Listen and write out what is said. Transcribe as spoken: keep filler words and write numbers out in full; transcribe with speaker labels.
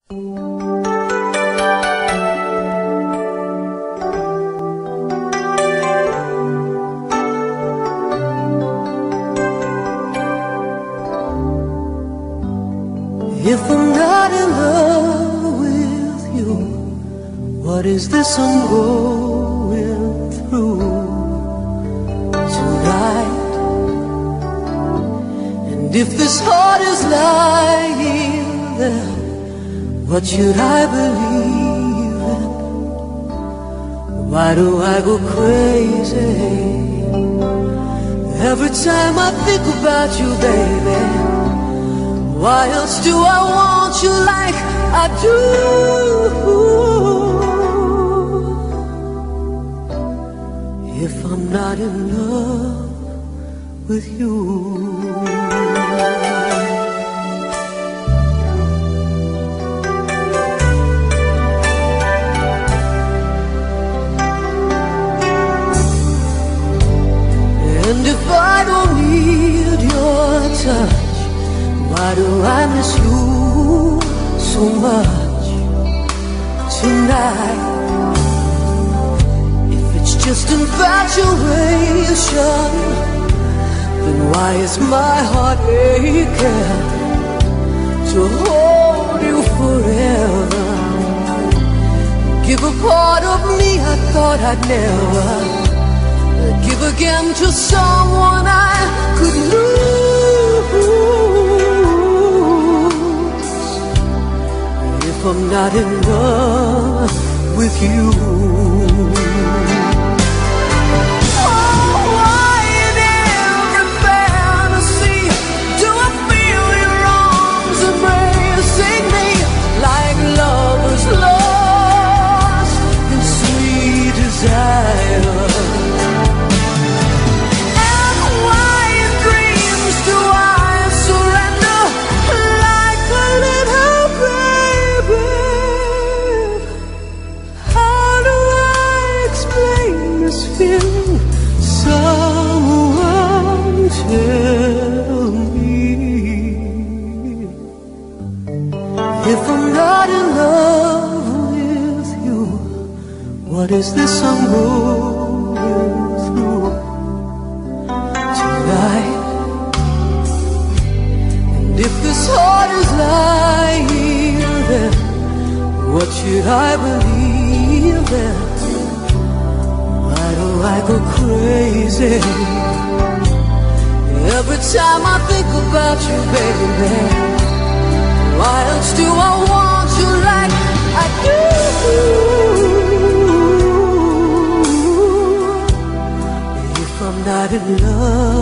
Speaker 1: If I'm not in love with you, what is this I'm going through tonight? And if this heart is lying there, what should I believe in? Why do I go crazy every time I think about you, baby? Why else do I want you like I do? If I'm not in love with you. And if I don't need your touch, why do I miss you so much tonight? If it's just infatuation, then why is my heart aching to hold you forever? Give a part of me I thought I'd never give again to someone I could lose. If I'm not in love with you. Oh, why in every fantasy do I feel your arms embracing me like lovers lost in sweet desire? And why in dreams do I surrender like a little baby? How do I explain this feeling? Someone tell me. If I'm not in love with you, what is this I'm going through tonight? And if this heart is lying there, what should I believe in? Why do I go crazy every time I think about you, baby? Why else do I want you like I do? If I'm not in love